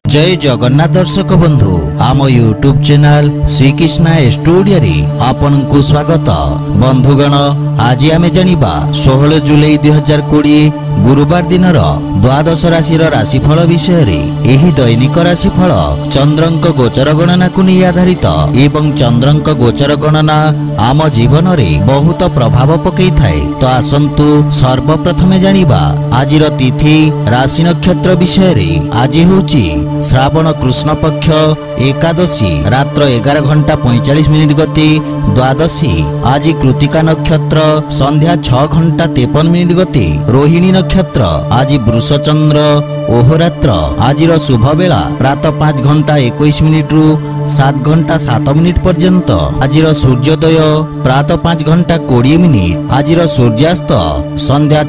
जय जगन्नाथ दर्शक बंधु आम यूट्यूब चैनल श्रीकृष्णा स्टूडियो रे आपनकु स्वागत। बंधुगण आज आमे जानिबा 16 जुलाई 2020 गुरुवार दिनर द्वादश राशिर राशिफल विषय रे। एही दैनिक राशिफल चंद्रंक गोचर गणना को नहीं आधारित एवं चंद्रंक गोचर गणना आम जीवन रे बहुत प्रभाव पकई थाए। तो आसंतु सर्वप्रथमे जानिबा आजिर तिथि राशि नक्षत्र विषय रे। आज होची श्रावण कृष्ण पक्ष एकादशी रात्र 11:45 गति द्वादशी। आज कृतिका नक्षत्र संध्या 6:53 गति रोहिणी नक्षत्र। आज वृषचंद्र ओहरात्र। आजिर शुभ बेला प्रातः 5:21 रु 7:07 पर्यंत। आजिर सूर्योदय प्रातः 5:20। आजिर सूर्यास्त संध्या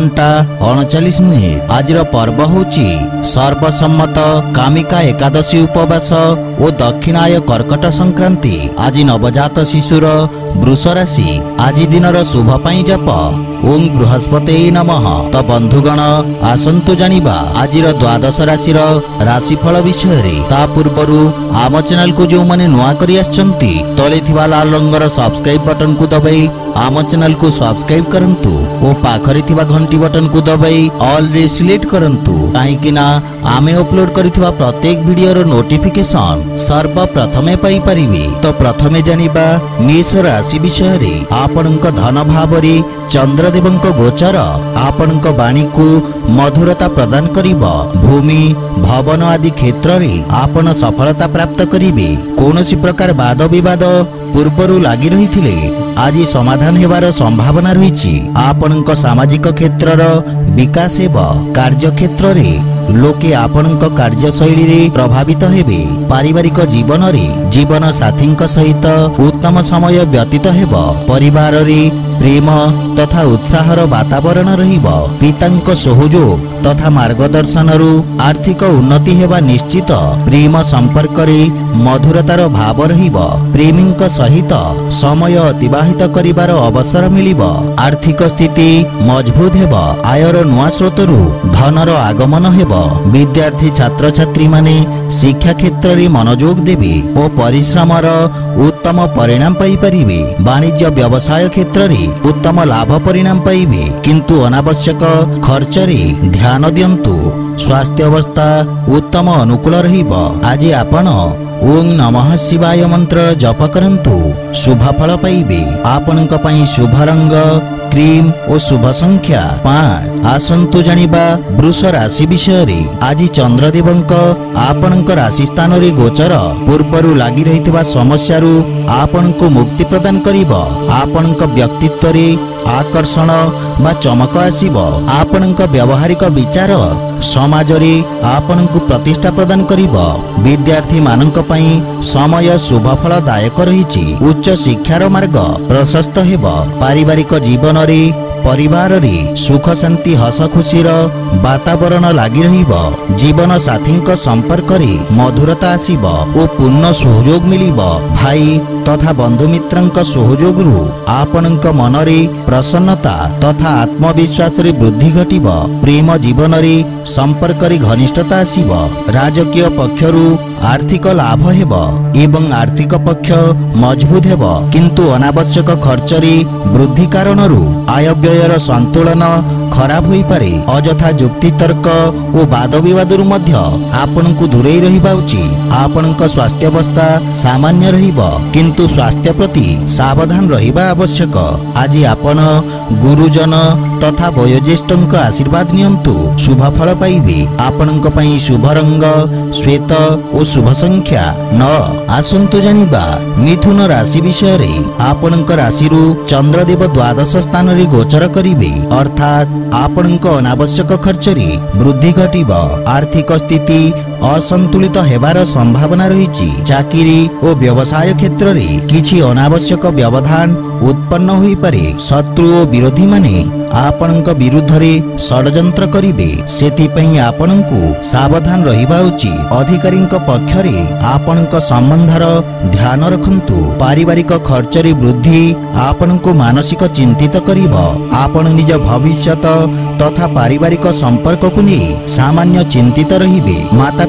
6:39। आजिर पर्व होची सर्वसम्मत कामिका एकादशी उपवास और दक्षिणाय कर्कट संक्रांति। आज नवजात शिशुर वृष राशि। आज दिनर शुभ पाई जप ओं बृहस्पते नमः। तो बंधुगण आसंतु जानिबा आजिर द्वादश राशिर राशिफल विषय रे। ता पूर्वरु आम चैनल को जो माने नुआ करी आछंती तले थिबा लाल रंगर सब्सक्राइब बटन को दबाई आम चैनल को सब्सक्राइब करंतु ओ पाखरे थिबा घंटी बटन को दबाई ऑल रे सिलेक्ट करंतु काहेकि ना आमे अपलोड करिथिबा प्रत्येक वीडियो रो नोटिफिकेशन सर्वप्रथमे पाई परिबे। तो प्रथमे जानिबा मेष राशि विषय रे। आपनक धन भाव रे चंद्रदेवंक गोचर आपनक वाणी को मधुरता प्रदान करिब। भूमि भवन आदि क्षेत्र रे आपन सफलता प्राप्त करिबे। कोनोसी प्रकार वाद विवाद पूर्वरु लागि रहिथिले आज समाधान हेबार संभावना रहिछि। आपनक सामाजिक क्षेत्रर विकास हेब। कार्य क्षेत्र रे लोके आपनक कार्यशैली रे प्रभावित हेबे। पारिवारिक जीवन रे जीवन साथींक सहित उत्तम समय व्यतीत हेब। परिवार रे प्रेम तथा उत्साहर वातावरण रहिब। पितांक सहयोग तथा मार्गदर्शन रु आर्थिक उन्नति हेबा निश्चित। प्रेम संपर्क रे मधुरतार भाव रहिब। प्रेमींक सहित समय अतिबाहित करिबार अवसर मिलिब। आर्थिक स्थिति मजबूत हेब। आयर नुआ स्रोतरु धनर आगमन हेब। विद्यार्थी छात्र छात्री माने शिक्षा क्षेत्र रे मनोयोग देबे और परिश्रमर उत्तम परिणाम पाई परिबे। वाणिज्य व्यवसाय क्षेत्र रे उत्तम लाभ परिणाम पाइबे किंतु अनावश्यक खर्च रे ध्यान दियंतु। स्वास्थ्य अवस्था उत्तम अनुकूल रहिब। आज आपण ओं नमः शिवाय मंत्र जप करंतु शुभ फल पाइबे। आपनक पई शुभ रंग क्रीम और शुभ संख्या 5। आसंतु जानिबा वृष राशि विषय रे। आज चंद्रदेवंक आपनक राशि स्थान रे गोचर पूर्वरु लागि रहितबा समस्या रु आपनको मुक्ति प्रदान करिब। आपनक व्यक्तित्व रे आकर्षण बा चमक आसीब। आपनक व्यवहारिक विचार समाज रे आपनकु प्रतिष्ठा प्रदान करिब। विद्यार्थी मानक पई समय शुभ फलदायक रहिछि। उच्च शिक्षार मार्ग प्रशस्त हेब। पारिवारिक जीवन रे परिवार रे सुख शांति हस खुशीर वातावरण लागि रहिब। जीवन साथींक संपर्क रे मधुरता आसीब ओ पूर्ण सहयोग मिलिब। भाई तथा बंधु मित्रंक सहयोग रु आपनक मन रे प्रसन्नता तथा आत्मविश्वास रे वृद्धि घटिब। प्रेम जीवन रे संपर्क रे घनिष्ठता आसीब। राजकीय पक्षरु आर्थिक लाभ हेब एवं आर्थिक पक्ष मजबूत हेब किंतु अनावश्यक खर्च रे वृद्धि कारणरु आय व्ययर संतुलन खराब होई पारे। अजथा जुक्ति तर्क और वाद विवाद रु मध्य आपनकु दूरेई रहिबा उचित। आपनक स्वास्थ्य अवस्था सामान्य रहिब किंतु स्वास्थ्य प्रति सावधान रहिबा आवश्यक। आज आपण गुरुजन तथा वयोज्येष्ठंक आशीर्वाद नियंतु शुभ फल पाइबे। आपनक पई शुभ रंग श्वेत और शुभ संख्या 9। आसंतु जानिबा मिथुन राशि विषय रे। आपनक राशि रु चंद्रदेव द्वादश स्थान रे गोचर करिबे अर्थात आपनक अनावश्यक खर्च रे वृद्धि घटिब। आर्थिक स्थिति असंतुलित हेबार संभावना रहिछि। चाकरी और व्यवसाय क्षेत्र रे किछि अनावश्यक व्यवधान उत्पन्न होई पारे। शत्रु और विरोधी माने आपनक विरुद्ध रे षडयंत्र करिबे। सेति पई आपनकु सावधान रहिबा उचित। अधिकारींक पक्ष रे आपनक संबंधर ध्यान रखंतु। पारिवारिक खर्च रे वृद्धि आपनकु मानसिक चिंतित करिब। आपण निज भविष्यत तथा पारिवारिक संपर्क को नहीं सामान्य चिंतित रहिबे। माता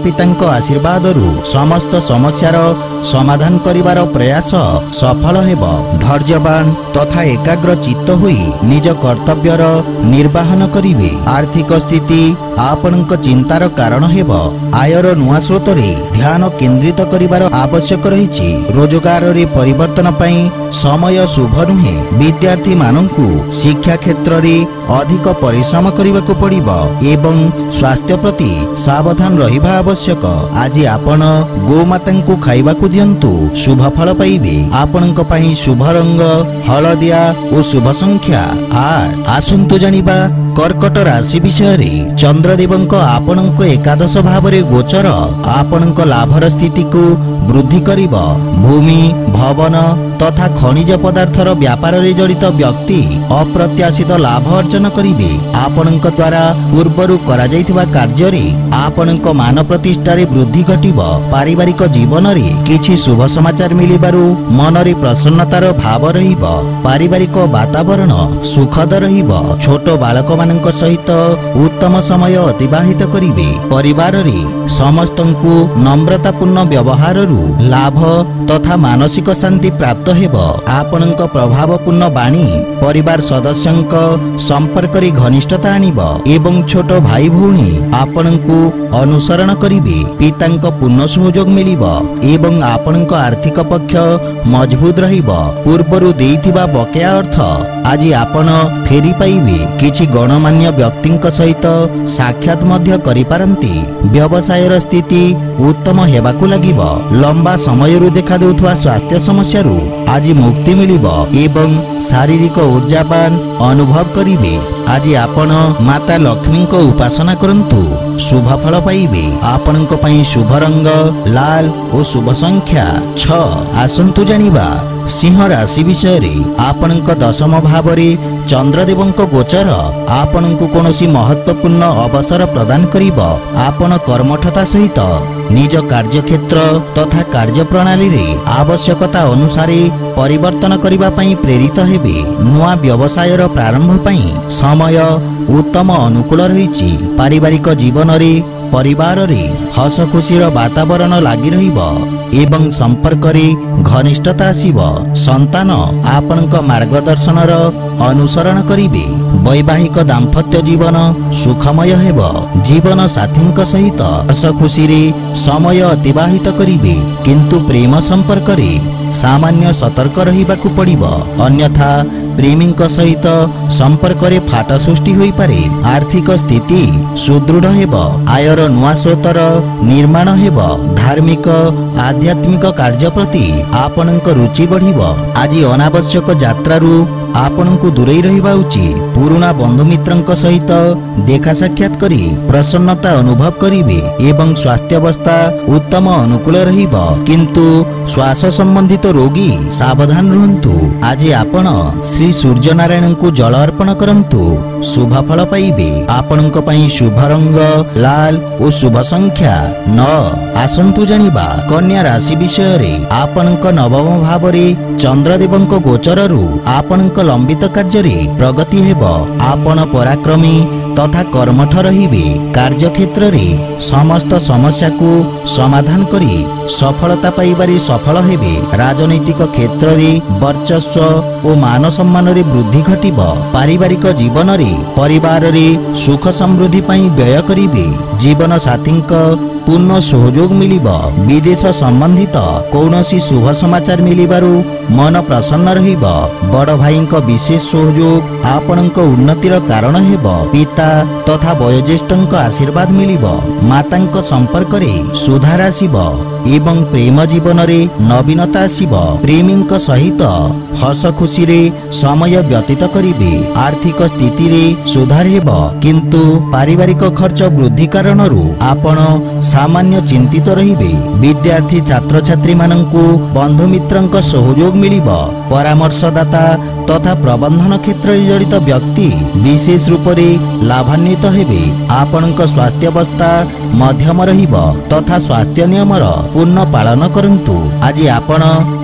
ମାତାପିତାଙ୍କ ଆଶୀର୍ବାଦରୁ ସମସ୍ତ ସମସ୍ୟାର ସମାଧାନ କରିବାର ପ୍ରୟାସ ସଫଳ ହେବ। ଧୈର୍ଯ୍ୟବାନ ତଥା ଏକାଗ୍ର ଚିତ୍ତ ହୋଇ ନିଜ କର୍ତ୍ତବ୍ୟର ନିର୍ବାହନ କରିବେ। ଆର୍ଥିକ ସ୍ଥିତି ଆପଣଙ୍କ ଚିନ୍ତାର କାରଣ ହେବ। ଆୟର ନୂଆ ସ୍ରୋତରେ ଧ୍ୟାନ କେନ୍ଦ୍ରିତ କରିବାର ଆବଶ୍ୟକ ରହିଛି। ରୋଜଗାରରେ ପରିବର୍ତ୍ତନ ପାଇଁ ସମୟ ଶୁଭ ନୁହେଁ। ବିଦ୍ୟାର୍ଥୀମାନଙ୍କୁ ଶିକ୍ଷା କ୍ଷେତ୍ରରେ ଅଧିକ ପରିଶ୍ରମ କରିବାକୁ ପଡ଼ିବ ଏବଂ ସ୍ୱାସ୍ଥ୍ୟ ପ୍ରତି ସାବଧାନ ରହିବା ଆବଶ୍ୟକ। ଆଜି ଆପଣ ଗୋମାତାଙ୍କୁ ଖାଇବାକୁ ଦିଅନ୍ତୁ, ଶୁଭ ଫଳ ପାଇବେ। ଆପଣଙ୍କ ପାଇଁ ଶୁଭ ରଙ୍ଗ ହଳଦିଆ ଓ ଶୁଭ ସଂଖ୍ୟା 8। ଆସନ୍ତୁ ଜାଣିବା କର୍କଟ ରାଶି ବିଷୟରେ। ଚନ୍ଦ୍ରଦେବଙ୍କ ଆପଣଙ୍କ ଏକାଦଶ ଭାବରେ ଗୋଚର ଆପଣଙ୍କ ଲାଭର ସ୍ଥିତିକୁ ବୃଦ୍ଧି କରିବ। ଭୂମି ଭବନ ତଥା ଖଣିଜ ପଦାର୍ଥର ବ୍ୟାପାରରେ ଜଡ଼ିତ ବ୍ୟକ୍ତି ଅପ୍ରତ୍ୟାଶିତ ଲାଭ ଅର୍ଜନ କରିବେ। ଆପଣଙ୍କ ଦ୍ୱାରା ପୂର୍ବରୁ କରାଯାଇଥିବା କାର୍ଯ୍ୟରେ ଆପଣଙ୍କ ମାନ ପ୍ରତିଷ୍ଠାରେ ବୃଦ୍ଧି ଘଟିବ। ପାରିବାରିକ ଜୀବନରେ କିଛି ଶୁଭ ସମାଚାର ମିଳିବାରୁ ମନରେ ପ୍ରସନ୍ନତାର ଭାବ ରହିବ। ପାରିବାରିକ ବାତାବରଣ ସୁଖଦ ରହିବ। ଛୋଟ ବାଳକମାନଙ୍କ ସହିତ ଉତ୍ତମ ସମୟ ଅତିବାହିତ କରିବେ। ପରିବାରରେ ସମସ୍ତଙ୍କୁ নম্রতাପୂର୍ଣ୍ଣ ବ୍ୟବହାରରୁ ଲାଭ ତଥା ମାନସିକ ଶାନ୍ତି ପ୍ରାପ୍ତ ହେବ। ଆପଣଙ୍କ ପ୍ରଭାବପୂର୍ଣ୍ଣ ବାଣୀ ପରିବାର ସଦସ୍ୟଙ୍କ ସମ୍ପର୍କରେ ଘନିଷ୍ଠତା ଆଣିବ ଏବଂ ଛୋଟ ଭାଇ ଭଉଣୀ ଆପଣଙ୍କୁ ଅନୁସରଣ କରିବେ। ପିତାଙ୍କ ପୂର୍ଣ୍ଣ ସହଯୋଗ ମିଳିବ ଏବଂ ଆପଣଙ୍କ ଆର୍ଥିକ ପକ୍ଷ ମଜବୁତ ରହିବ। ପୂର୍ବରୁ ଦେଇଥିବା ବକେୟା ଅର୍ଥ ଆଜି ଆପଣ ଫେରି ପାଇବେ। କିଛି ଗଣମାନ୍ୟ ବ୍ୟକ୍ତିଙ୍କ ସହିତ ସାକ୍ଷାତ ମଧ୍ୟ କରିପାରନ୍ତି। ବ୍ୟବସାୟର ସ୍ଥିତି ଉତ୍ତମ ହେବାକୁ ଲାଗିବ। ଲମ୍ବା ସମୟରୁ ଦେଖାଦେଉଥିବା ସ୍ୱାସ୍ଥ୍ୟ ସମସ୍ୟାରୁ ଆଜି ମୁକ୍ତି ମିଳିବ ଏବଂ ଶାରୀରିକ ଉର୍ଜାବାନ ଅନୁଭବ କରିବେ। ଆଜି ଆପଣ ମାତା ଲକ୍ଷ୍ମୀଙ୍କ ଉପାସନା କରନ୍ତୁ, ଶୁଭ ଫଳ ପାଇବେ। ଆପଣଙ୍କ ପାଇଁ ଶୁଭ ରଙ୍ଗ ଲାଲ ଓ ଶୁଭ ସଂଖ୍ୟା 6। ଆସନ୍ତୁ ଜାଣିବା ସିଂହ ରାଶି ବିଷୟରେ। ଆପଣଙ୍କ ଦଶମ ଭାବରେ ଚନ୍ଦ୍ରଦେବଙ୍କ ଗୋଚର ଆପଣଙ୍କୁ କୌଣସି ମହତ୍ୱପୂର୍ଣ୍ଣ ଅବସର ପ୍ରଦାନ କରିବ। ଆପଣ କର୍ମଠତା ସହିତ ନିଜ କାର୍ଯ୍ୟକ୍ଷେତ୍ର ତଥା କାର୍ଯ୍ୟପ୍ରଣାଳୀରେ ଆବଶ୍ୟକତା ଅନୁସାରେ ପରିବର୍ତ୍ତନ କରିବା ପାଇଁ ପ୍ରେରିତ ହେବେ। ନୂଆ ବ୍ୟବସାୟର ପ୍ରାରମ୍ଭ ପାଇଁ ସମୟ ଉତ୍ତମ ଅନୁକୂଳ ରହିଛି। ପାରିବାରିକ ଜୀବନରେ ପରିବାରରେ ହସ ଖୁସିର ବାତାବରଣ ଲାଗି ରହିବ ଏବଂ ସମ୍ପର୍କରେ ଘନିଷ୍ଠତା ଆସିବ। ସନ୍ତାନ ଆପଣଙ୍କ ମାର୍ଗଦର୍ଶନର ଅନୁସରଣ କରିବେ। ବୈବାହିକ ଦାମ୍ପତ୍ୟ ଜୀବନ ସୁଖମୟ ହେବ। ଜୀବନ ସାଥୀଙ୍କ ସହିତ ହସ ଖୁସିରେ ସମୟ ଅତିବାହିତ କରିବେ, କିନ୍ତୁ ପ୍ରେମ ସମ୍ପର୍କରେ ସାମାନ୍ୟ ସତର୍କ ରହିବାକୁ ପଡ଼ିବ, ଅନ୍ୟଥା ପ୍ରେମୀଙ୍କ ସହିତ ସମ୍ପର୍କରେ ଫାଟ ସୃଷ୍ଟି ହୋଇପାରେ। ଆର୍ଥିକ ସ୍ଥିତି ସୁଦୃଢ଼ ହେବ। ଆୟର ନୂଆ ସ୍ରୋତର ନିର୍ମାଣ ହେବ। ଧାର୍ମିକ ଆଧ୍ୟାତ୍ମିକ କାର୍ଯ୍ୟ ପ୍ରତି ଆପଣଙ୍କ ରୁଚି ବଢ଼ିବ। ଆଜି ଅନାବଶ୍ୟକ ଯାତ୍ରାରୁ ଆପଣଙ୍କୁ ଦୂରେଇ ରହିବା ଉଚିତ। ପୁରୁଣା ବନ୍ଧୁମିତ୍ରଙ୍କ ସହିତ ଦେଖା ସାକ୍ଷାତ କରି ପ୍ରସନ୍ନତା ଅନୁଭବ କରିବେ ଏବଂ ସ୍ୱାସ୍ଥ୍ୟାବସ୍ଥା ଉତ୍ତମ ଅନୁକୂଳ ରହିବ, କିନ୍ତୁ ଶ୍ୱାସ ସମ୍ବନ୍ଧିତ ରୋଗୀ ସାବଧାନ ରୁହନ୍ତୁ। ଆଜି ଆପଣ ଶ୍ରୀ ସୂର୍ଯ୍ୟନାରାୟଣଙ୍କୁ ଜଳ ଅର୍ପଣ କରନ୍ତୁ, ଶୁଭ ଫଳ ପାଇବେ। ଆପଣଙ୍କ ପାଇଁ ଶୁଭ ରଙ୍ଗ ଲାଲ ଓ ଶୁଭ ସଂଖ୍ୟା 9। ଆସନ୍ତୁ ଜାଣିବା କନ୍ୟା ରାଶି ବିଷୟରେ। ଆପଣଙ୍କ ନବମ ଭାବରେ ଚନ୍ଦ୍ରଦେବଙ୍କ ଗୋଚରରୁ ଆପଣଙ୍କ ଲମ୍ବିତ କାର୍ଯ୍ୟରେ ପ୍ରଗତି ହେବ। ଆପଣ ପରାକ୍ରମୀ ତଥା କର୍ମଠ ରହିବେ। କାର୍ଯ୍ୟକ୍ଷେତ୍ରରେ ସମସ୍ତ ସମସ୍ୟାକୁ ସମାଧାନ କରି ସଫଳତା ପାଇବାରେ ସଫଳ ହେବେ। ରାଜନୈତିକ କ୍ଷେତ୍ରରେ ବର୍ଚସ୍ୱ ଓ ମାନ ସମ୍ମାନରେ ବୃଦ୍ଧି ଘଟିବ। ପାରିବାରିକ ଜୀବନରେ ପରିବାରରେ ସୁଖ ସମୃଦ୍ଧି ପାଇଁ ବ୍ୟୟ କରିବେ। ଜୀବନ ସାଥୀଙ୍କ ପୂର୍ଣ୍ଣ ସହଯୋଗ ମିଳିବ। ବିଦେଶ ସମ୍ବନ୍ଧିତ କୌଣସି ଶୁଭ ସମାଚାର ମିଳିବାରୁ ମନ ପ୍ରସନ୍ନ ରହିବ। ବଡ଼ ଭାଇଙ୍କ ବିଶେଷ ସହଯୋଗ ଆପଣଙ୍କ ଉନ୍ନତିର କାରଣ ହେବ। ପିତା ତଥା ବୟୋଜ୍ୟେଷ୍ଠଙ୍କ ଆଶୀର୍ବାଦ ମିଳିବ। ମାତାଙ୍କ ସମ୍ପର୍କରେ ସୁଧାର ଆସିବ ଏବଂ ପ୍ରେମ ଜୀବନରେ ନବୀନତା ଆସିବ। ପ୍ରେମୀଙ୍କ ସହିତ ହସ ଖୁସିରେ ସମୟ ବ୍ୟତୀତ କରିବେ। ଆର୍ଥିକ ସ୍ଥିତିରେ ସୁଧାର ହେବ, କିନ୍ତୁ ପାରିବାରିକ ଖର୍ଚ୍ଚ ବୃଦ୍ଧି କାରଣରୁ ଆପଣ ସାମାନ୍ୟ ଚିନ୍ତିତ ରହିବେ। ବିଦ୍ୟାର୍ଥୀ ଛାତ୍ରଛାତ୍ରୀମାନଙ୍କୁ ବନ୍ଧୁମିତ୍ରଙ୍କ ସହଯୋଗ ମିଳିବ। ପରାମର୍ଶଦାତା ତଥା ପ୍ରବନ୍ଧନ କ୍ଷେତ୍ରରେ ଜଡ଼ିତ ବ୍ୟକ୍ତି ବିଶେଷ ରୂପରେ ଲାଭାନ୍ୱିତ ହେବେ। ଆପଣଙ୍କ ସ୍ୱାସ୍ଥ୍ୟାବସ୍ଥା ମଧ୍ୟମ ରହିବ ତଥା ସ୍ୱାସ୍ଥ୍ୟ ନିୟମର ପୂର୍ଣ୍ଣ ପାଳନ କରନ୍ତୁ। ଆଜି ଆପଣ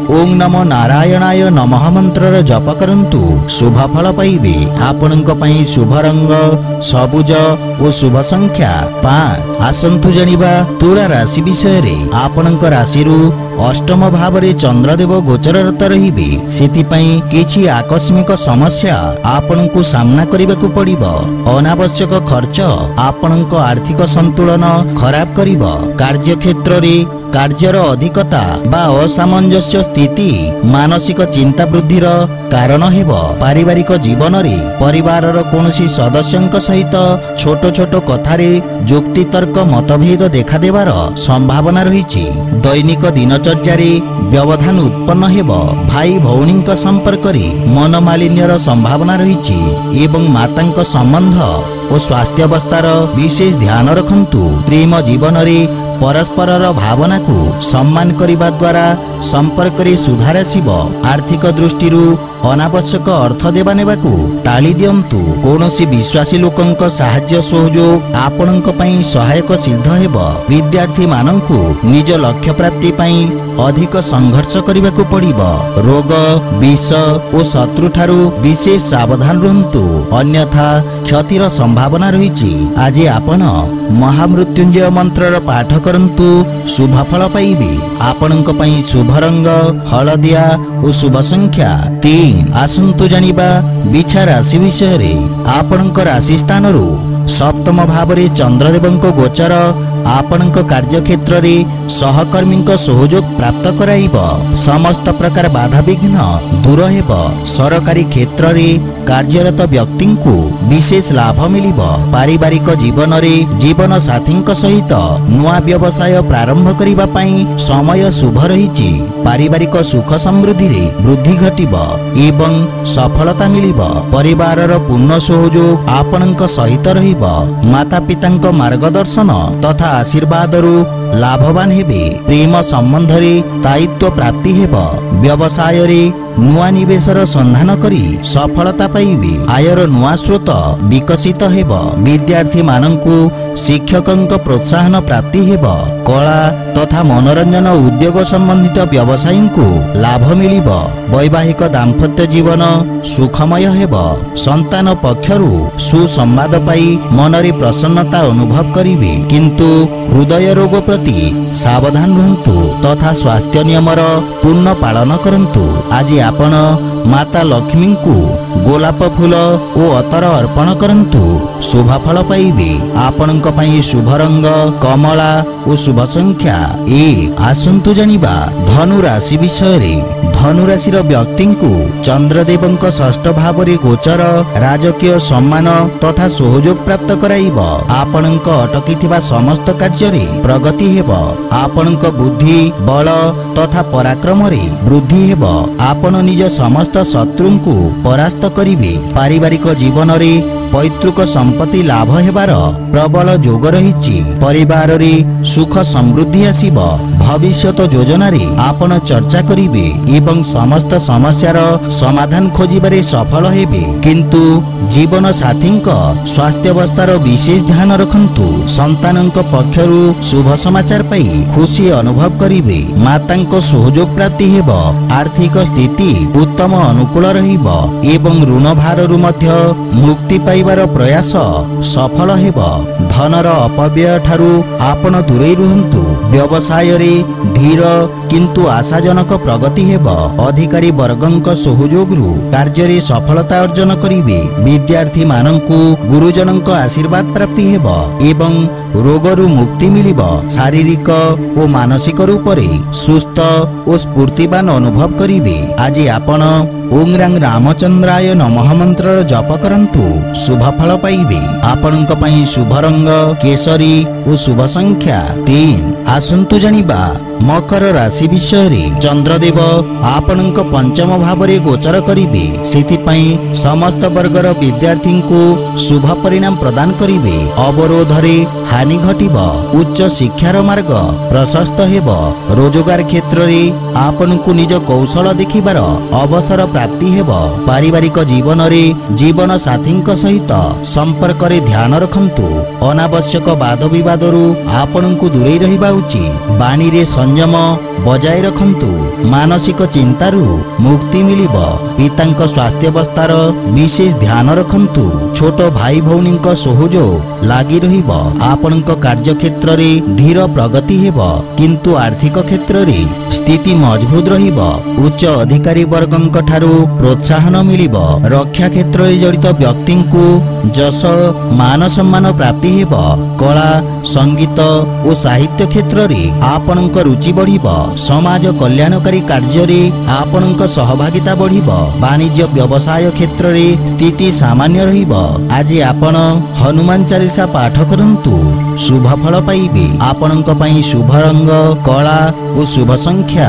ओं नमो नारायणाय नमः मंत्रर जप करंतु शुभ फल पाइबे। आपणक पई शुभ रंग सबुज और शुभ संख्या 5। आसंतु जानिबा तुला राशि विषय रे। आपणक राशि रु अष्टम भाव रे चंद्रदेव गोचररत रहिबे। सेतिपई किछि आकस्मिक समस्या आपणकु सामना करिबाकु पड़िबो। अनावश्यक खर्च आपणक आर्थिक संतुलन खराब करिबो। कार्य क्षेत्र रे कार्यर अधिकता बा असामंजस्य स्थिति मानसिक चिंता वृद्धिर कारण हेबो। पारिवारिक जीवन रे परिवारर कोनोसी सदस्यंक सहित छोट छोट कथारे जुक्ति तर्क मतभेद देखा देवार संभावना रहिछि। दैनिक दिनचर्या रे व्यवधान उत्पन्न हेबो। भाई भौणींक संपर्क रे मनमालिन्यर संभावना रहिछि एवं मातांक संबंध और स्वास्थ्य अवस्थार विशेष ध्यान रखंतु। प्रेम जीवन रे परस्परर भावना को सम्मान करिबा द्वारा संपर्क रे सुधार आसिबो। आर्थिक दृष्टि अनावश्यक अर्थ देवा नेबाकू टाली दियंतु। कोनोसी विश्वासी लोकंक साहाय्य सहयोग आपणक पई सहायक सिद्ध हेबो। विद्यार्थी मानंकु निज लक्ष्य प्राप्ति पई अधिक संघर्ष करिबाकू पड़िबो। रोग विष और शत्रु ठारू विशेष सावधान रहंतु, अन्यथा क्षतिर संभावना रहिछि। आज आपण महामृत्युंजय मंत्रर पाठ करंतु शुभ फल पाइबे। आपणक पई शुभ रंग हलदिया और शुभ संख्या 3। आसंतु जानिबा बिछा राशि विषय रे। आपणक राशि स्थान रु सप्तम भाव रे चंद्रदेवंक गोचर आपणक कार्य क्षेत्र रे सहकर्मी सहयोग प्राप्त कराइबो। समस्त प्रकार बाधा विघ्न दूर हेबो। सरकारी क्षेत्र रे कार्यरत व्यक्ति को विशेष लाभ मिलिबो। पारिवारिक जीवन रे जीवन साथी सहित नुआ व्यवसाय प्रारंभ करिबा पई समय शुभ रहिछि। पारिवारिक सुख समृद्धि रे वृद्धि घटिबो एवं सफलता मिलिबो। परिवारर पूर्ण सहयोग आपणक सहित रहिबो। माता पितांक मार्गदर्शन तथा आशीर्वाद लाभवान हेबे। प्रेम संबंध रे स्थायित्व प्राप्ति हेबो। व्यवसाय रे नुआ निवेशर संधान करी सफलता पाइबे। आयर नुआ स्रोत विकसित हेबो। विद्यार्थी मानंकु शिक्षकंक प्रोत्साहन प्राप्ति हेबो। कला तथा मनोरंजन उद्योग संबंधित व्यवसायी को लाभ मिलिबो। वैवाहिक दाम्पत्य जीवन सुखमय हेबो। संतान पक्षरु सुसंवाद पाई मनरे प्रसन्नता अनुभव करिवे, किंतु हृदय रोग प्रति सावधान रहंतु तथा स्वास्थ्य नियमर पूर्ण पालन करंतु। आज आपण माता लक्ष्मी को गोलाप फूल और अतर अर्पण करंतु, शुभ फल पाइबे। आपणक पई शुभ रंग कमला और शुभ संख्या 1। आसंतु जानिबा धनु राशि विषय रे। धनु राशि व्यक्ति को चंद्रदेवंक षष्ठ भाव रे गोचर राजकीय सम्मान तथा सहयोग प्राप्त कराइबो। आपणक अटकीथिबा समस्त कार्य रे प्रगति हेबो। आपणक बुद्धि बल तथा पराक्रम रे वृद्धि हेबो। आपण निज समस्त शत्रु को परास्त करिवे। पारिवारिक जीवन रे पैतृक संपत्ति लाभ हेबार प्रबल जोग रहिछि। परिवार रे सुख समृद्धि आसिबो। भविष्यत योजना रे आपण चर्चा करिवे एवं समस्त समस्यार समाधान खोजिबारे सफल हेबे, किंतु जीवन साथींक स्वास्थ्य अवस्थार विशेष ध्यान रखंतु। संतानंक पक्षरु शुभ समाचार पाई खुशी अनुभव करिवे। मातांक सहयोग प्राप्ति हेबो। आर्थिक स्थिति उत्तम अनुकूल रहिबो एवं ऋण भाररु मध्य मुक्ति पाइबार प्रयास सफल हेबो। धनर अपव्यय ठारू आपण दूरे रुहंतु। व्यवसाय रे धीर किंतु आशाजनक प्रगति हेबो। अधिकारी वर्गंक सहयोग रु कार्य रे सफलता अर्जन करिवे। विद्यार्थी मानंकु गुरुजनंक आशीर्वाद प्राप्ति हेबो एवं रोगरु मुक्ति मिलिबो। शारीरिक और मानसिक रूप रे सुस्थ और स्फूर्तिवान अनुभव करिवे। आज आपण ओं रांग रामचंद्राय नमः मंत्र जप करंतु, शुभ फल पाइबे। आपणक पई शुभ रंग केसरी और शुभ संख्या 3। आसंतु जानिबा मकर राशि विषय रे। चंद्रदेव आपणक पंचम भाव रे गोचर करिवे। सेति पई समस्त वर्गर विद्यार्थी को शुभ परिणाम प्रदान करिवे। अवरोध रे हानि घटिबो। उच्च शिक्षार मार्ग प्रशस्त हेबो। रोजगार क्षेत्र रे आपणकु निज कौशल देखिबार अवसर प्राप्ति हेबो। पारिवारिक जीवन रे जीवन साथींक सहित संपर्क रे ध्यान रखंतु। अनावश्यक वाद विवाद रु आपणकु दूरे रहिबा उचित। बाणी रे संयम बजाय रखंतु मानसिक चिंतारू मुक्ति मिलिब पितांक स्वास्थ्यावस्थार विशेष ध्यान रखंतु छोट भाई भौणी सहयोग लागी रहिब आपणक कार्य क्षेत्र रे धीर प्रगति हेब किंतु आर्थिक क्षेत्र रे स्थिति मजबूत रहिब उच्च अधिकारी वर्गंक ठारू प्रोत्साहन मिलिब रक्षा क्षेत्र रे जड़ित व्यक्ति को जस मान सम्मान प्राप्ति हेब कला संगीत और साहित्य क्षेत्र रे आपणक रुचि बढ़िब समाज कल्याणकारी कार्य रे आपणक सहभागिता बढ़िब वाणिज्य व्यवसाय क्षेत्र रे स्थिति सामान्य रहिब आज आपण हनुमान चालीसा पाठ करंतु शुभ फल पाइबे आपणक पई शुभ रंग कला और शुभ संख्या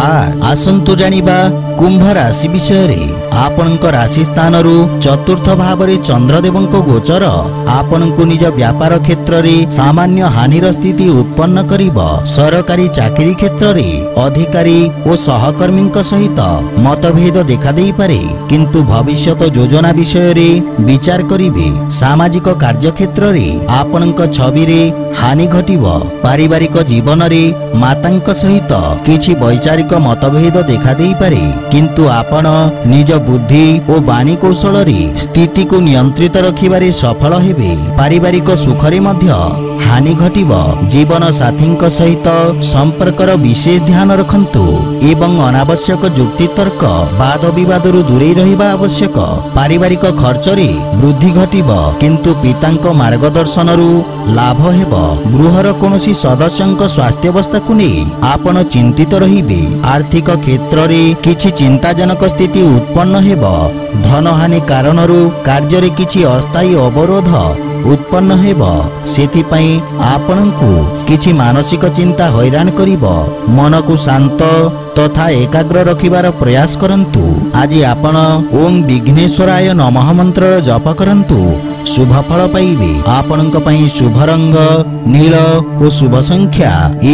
8 आसंतु जानिबा कुंभ राशि विषय रे आपणक राशि स्थान रु चतुर्थ भाव रे चंद्रदेवंक गोचर आपणकु निज व्यापार क्षेत्र रे सामान्य हानिर स्थिति उत्पन्न करिब सरकारी चाकरी क्षेत्र रे अधिकारी और सहकर्मी सहित मतभेद देखा देई पारे किंतु भविष्यत योजना विषय रे विचार करिबे सामाजिक कार्य क्षेत्र रे आपणक छवि रे हानि घटिब पारिवारिक जीवन रे मातांक सहित किछि वैचारिक मतभेद देखा देई पारे किंतु आपण निज बुद्धि और वाणी कौशल रे स्थिति को नियंत्रित रखिबारे सफल हेबे पारिवारिक सुख रे मध्य हानि घटिब जीवन साथी सहित संपर्कर विशेष ध्यान रखंतु एवं अनावश्यक जुक्ति तर्क वाद विवाद रु दूरे रहिबा आवश्यक पारिवारिक खर्च रे वृद्धि घटिब किंतु पितांक मार्गदर्शन रु लाभ हेब गृहर कोनोसी सदस्यंक स्वास्थ्यावस्था को नै आपण चिंतित रहिबे आर्थिक क्षेत्र रे किछि चिंताजनक स्थिति उत्पन्न हेब धनहानि कारणरू कार्य रे किछि अस्थायी अवरोध उत्पन्न हेब सेति पई आपणकु किछि मानसिक चिंता हैरान करिब मन को शांत तथा एकाग्र रखिबार प्रयास करंतु आज आपण ओम विघ्नेश्वराय नमः मंत्र जप करंतु शुभ फल पाइबे आपणक पई शुभ रंग नील और शुभ संख्या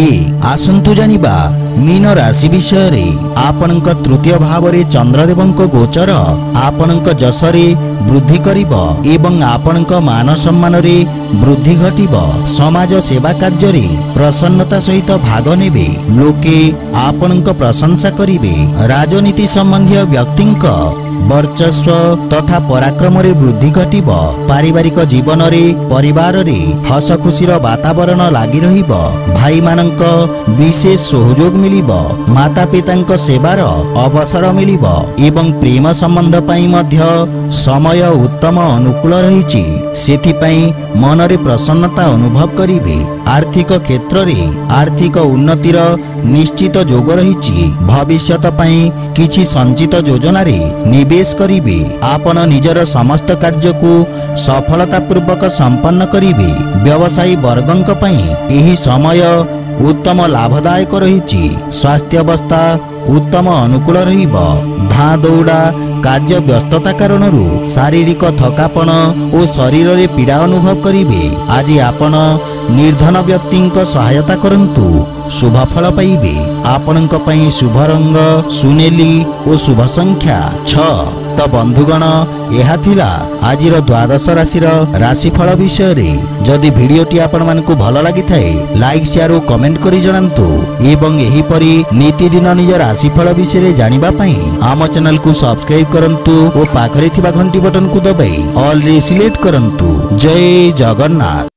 1 आसंतु जानिबा मीन राशि विषय रे आपणक तृतीय भाव रे चंद्रदेवंक गोचर आपणक जस रे वृद्धि करिब एवं आपणक मान सम्मान रे वृद्धि घटिब समाज सेवा कार्य रे प्रसन्नता सहित भाग नेबे लोके आपणक प्रशंसा करिबे राजनीति संबंधी व्यक्तिंक वर्चस्व तथा पराक्रम रे वृद्धि घटिब पारिवारिक जीवन रे परिवार रे हस खुशीर वातावरण लागी रहिब भाई मानक विशेष सहयोग मिलिब माता पितांक सेवार अवसर मिलिब एवं प्रेम संबंध पई मध्य समय उत्तम अनुकूल रहिछि सेथि पई मन रे प्रसन्नता अनुभव करिबे आर्थिक क्षेत्र रे आर्थिक उन्नतिर निश्चित जोग रहिछि भविष्यत पई किछि संचित योजना रे निवेश करिबे आपण निजर समस्त कार्य को सफलता पूर्वक संपन्न करिबे व्यवसायी वर्गंक पई एही समय उत्तम लाभदायक रहिछि स्वास्थ्य अवस्था उत्तम अनुकूल रहिब धाँ दौड़ा कार्य व्यस्तता कारणरू शारीरिक थकापन और शरीर रे पीड़ा अनुभव करिबे आज आपण निर्धन व्यक्तिंक सहायता करंतु शुभ फल पाइबे आपणक पई शुभ रंग सुनेली और शुभ संख्या 6 तो बंधुगण यह थिला आजिर द्वादश राशिर राशिफल विषय रे जदि भिडियोटी आपण मानकु भल लागि थाए लाइक शेयर और कमेंट करि जणांतु एवं एही परि नीतिदिन निज राशिफल विषय रे जानिबा पई आम चैनल को सब्सक्राइब करंतु और पाखरे थिबा घंटी बटन को दबाई ऑल रे सिलेक्ट करंतु जय जगन्नाथ।